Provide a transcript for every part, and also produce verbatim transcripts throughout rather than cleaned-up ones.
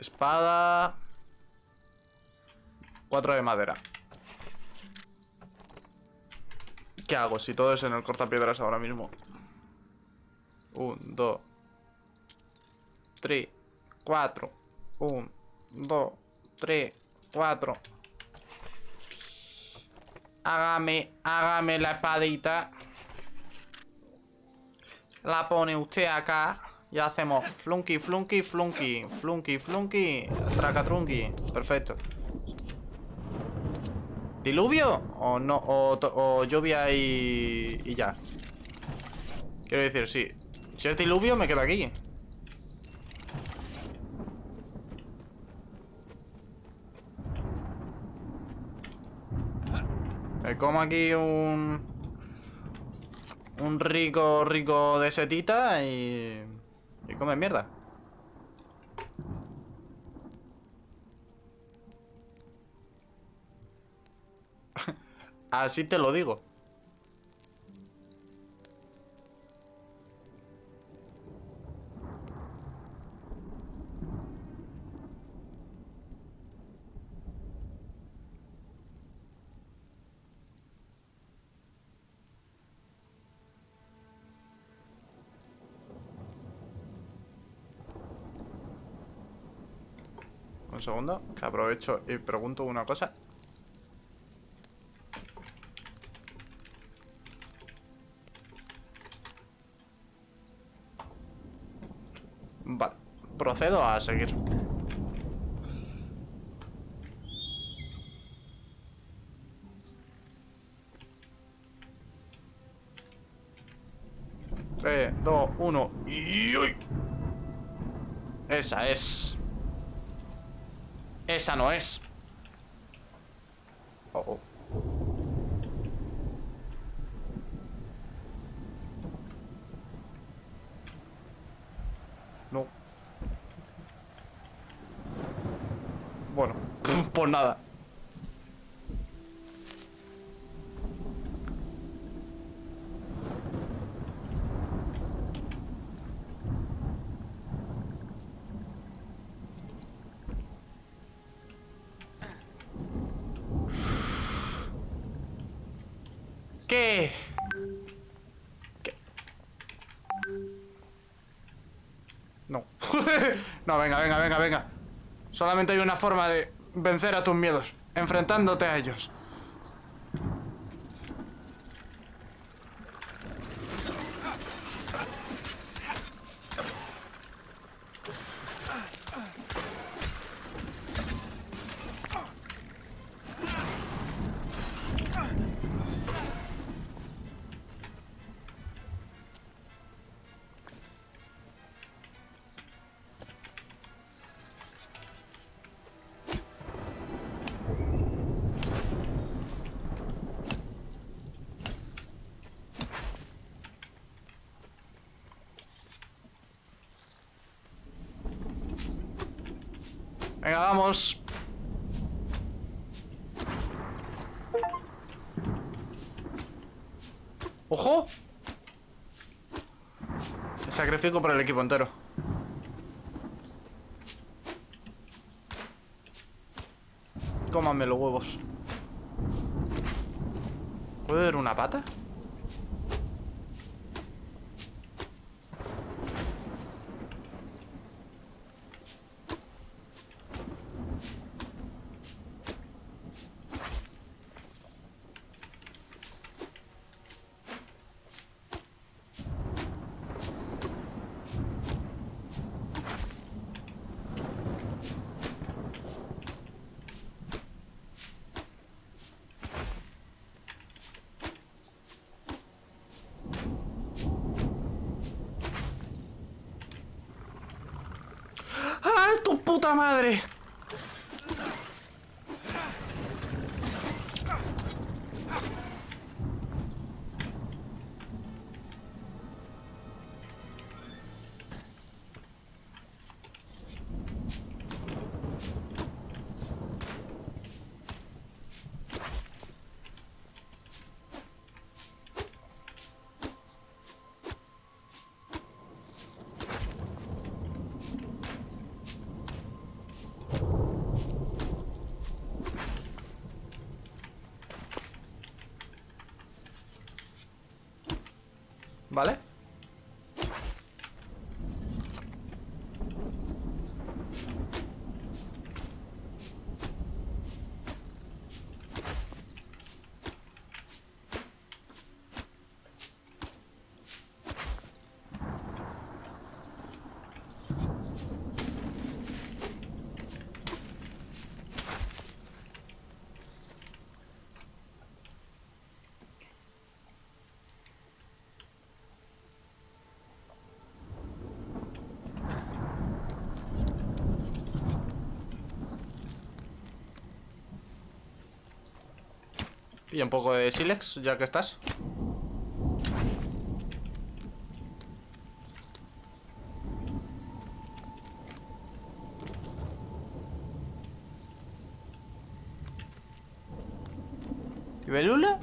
Espada. Cuatro de madera. ¿Qué hago si todo es en el cortapiedras ahora mismo? Un, dos, tres, cuatro. Un, dos, tres, cuatro. Hágame, hágame la espadita. La pone usted acá. Y hacemos flunky, flunky, flunky. Flunky, flunky. Tracatrunky. Perfecto. ¿Diluvio? O no, o, o lluvia y, y ya. Quiero decir, sí. Si es diluvio, me quedo aquí. Me como aquí un... Un rico, rico de setita y... Y come mierda. Así te lo digo. Un segundo, que aprovecho y pregunto una cosa. Vale, procedo a seguir. tres, dos, uno y... ¡Uy! Esa es. Esa no es. Oh, oh. No. Bueno, pues nada. ¿Qué? ¿Qué? No. No, venga, venga, venga, venga. Solamente hay una forma de vencer a tus miedos. Enfrentándote a ellos. Venga, vamos. ¡Ojo! Me sacrifico por el equipo entero. Cómame los huevos. ¿Puedo ver una pata? ¡Tu puta madre! ¿vale? Y un poco de sílex, ya que estás. ¿Y Belula?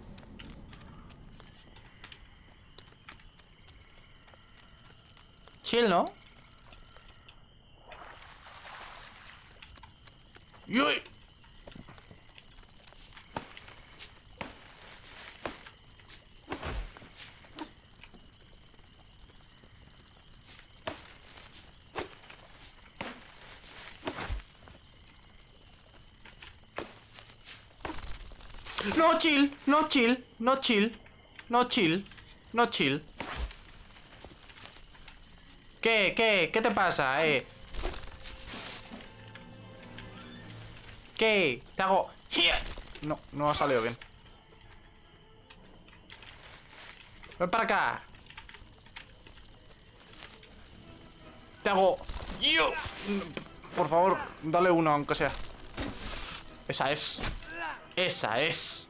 Chill, ¿no? ¡Yuy! No chill, no chill, no chill, no chill, no chill. ¿Qué, qué, qué te pasa, eh? ¿Qué? Te hago... No, no ha salido bien. Ven para acá. Te hago... Yo. Por favor, dale uno, aunque sea. Esa es. Esa es.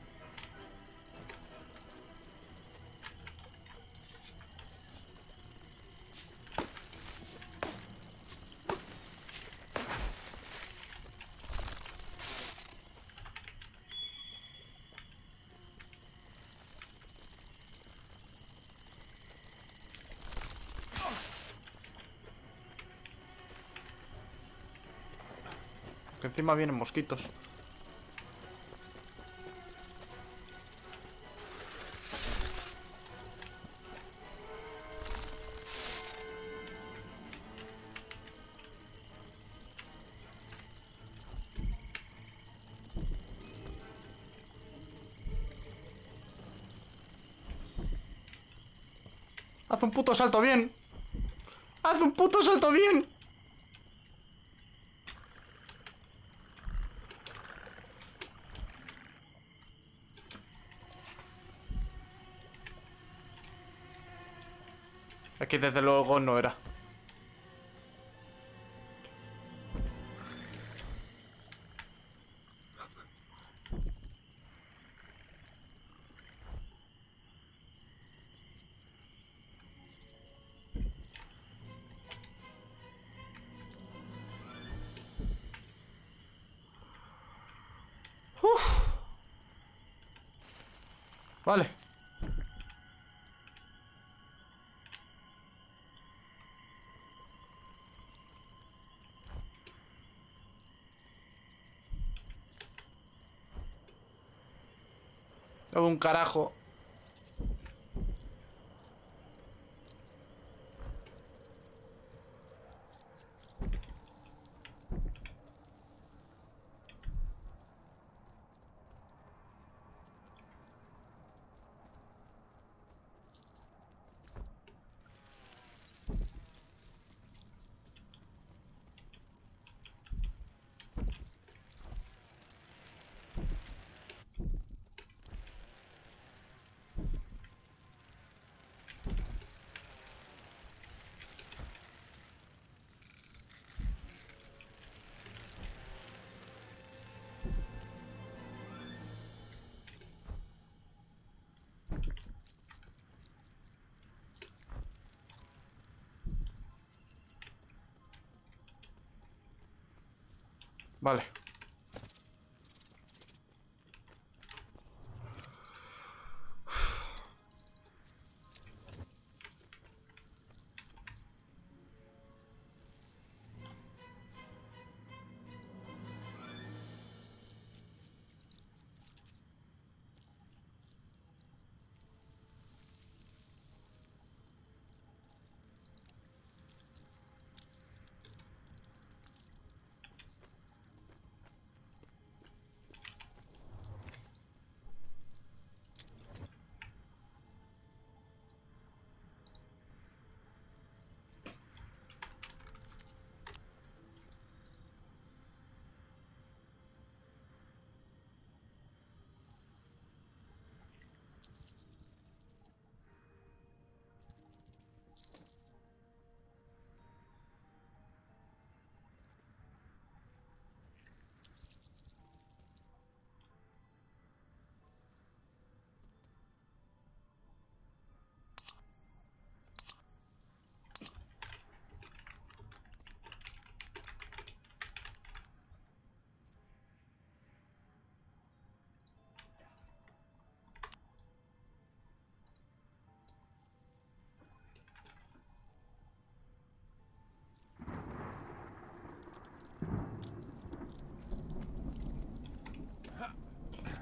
Que encima vienen mosquitos. Haz un puto salto bien. Haz un puto salto bien. Aquí desde luego no era. Uf. Vale. Hago un carajo. Vale.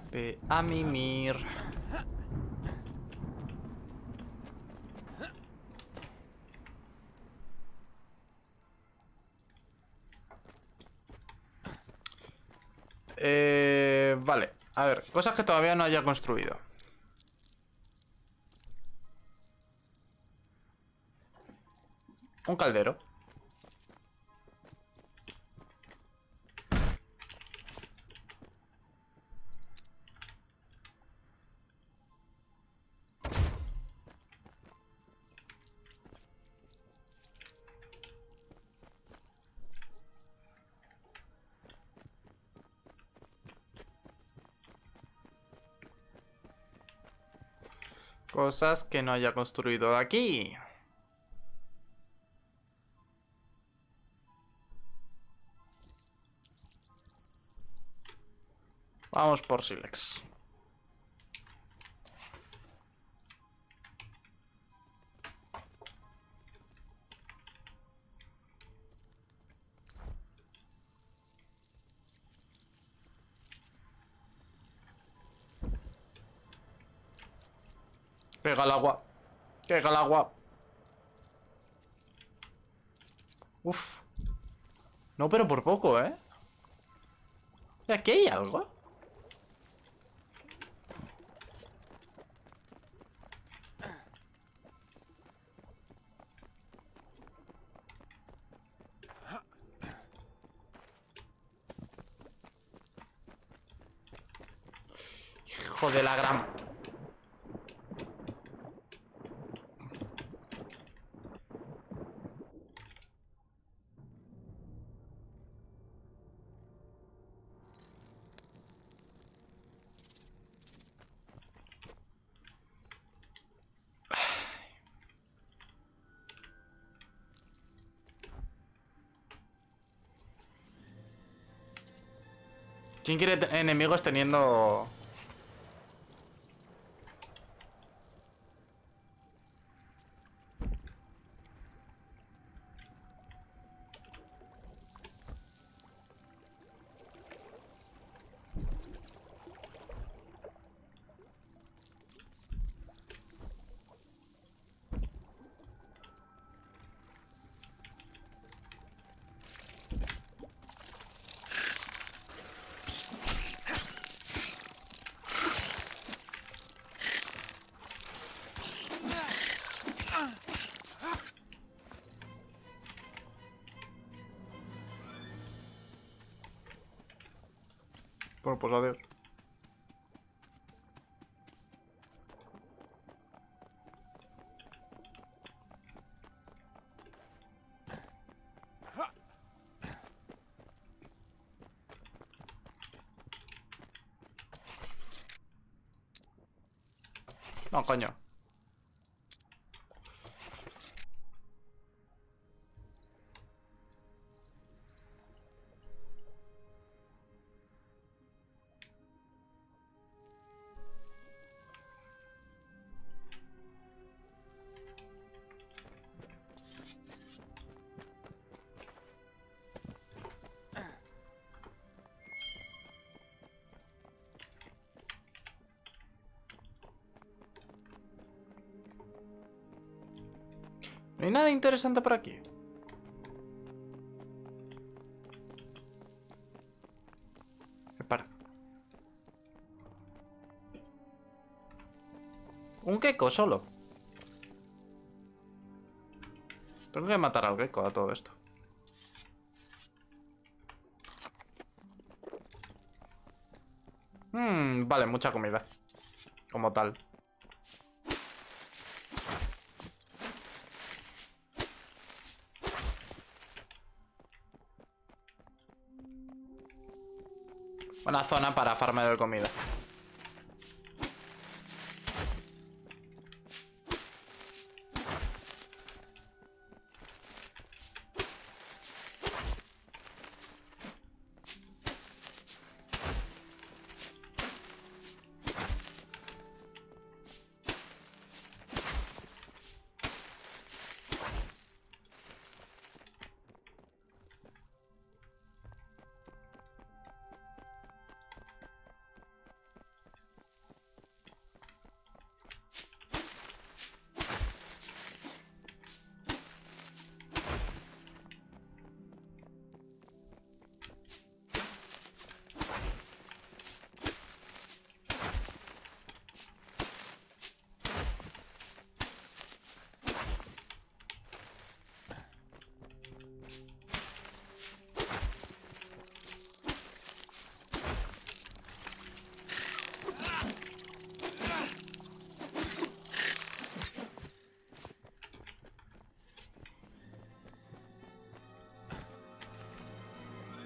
Ve a mimir. Eh, vale, a ver, cosas que todavía no haya construido. Un caldero. Cosas que no haya construido de aquí. Vamos por Silex. Pega el agua. Pega el agua. Uf. No, pero por poco, ¿eh? ¿Y aquí hay algo? Hijo de la gran... ¿Quién quiere enemigos teniendo...? Bueno, pues adiós. No, coño. No hay nada interesante por aquí. Para. Un gecko solo. Tengo que matar al gecko a todo esto. Hmm, vale, mucha comida. Como tal. Buena zona para farmeo de comida.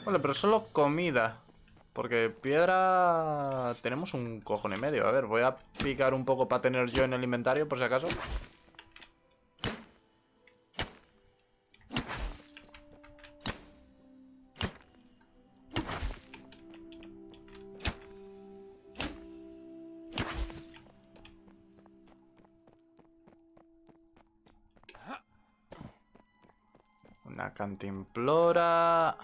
Vale, pero solo comida. Porque piedra... Tenemos un cojón y medio. A ver, voy a picar un poco para tener yo en el inventario, por si acaso. Una cantimplora.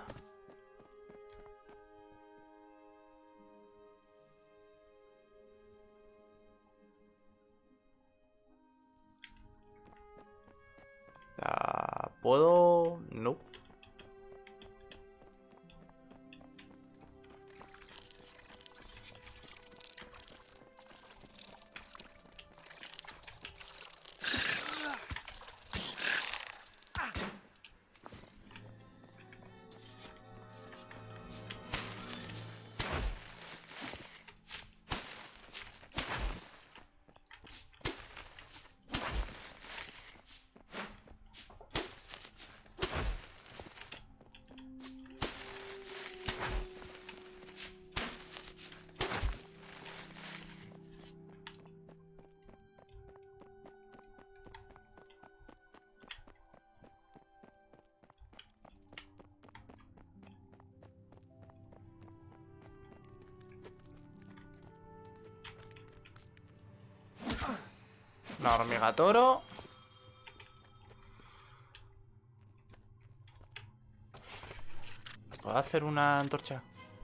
¿La puedo? No. Una hormiga toro. ¿Puedo hacer una antorcha?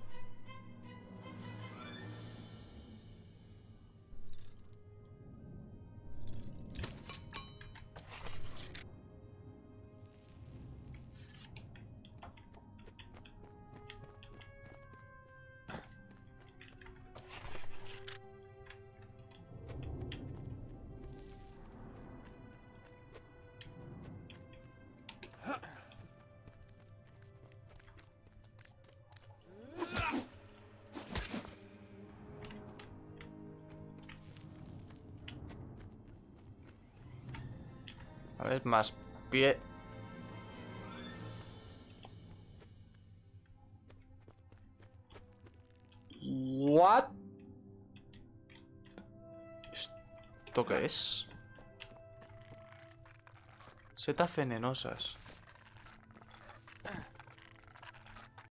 A ver, más pie... What? ¿Esto qué es? Setas venenosas.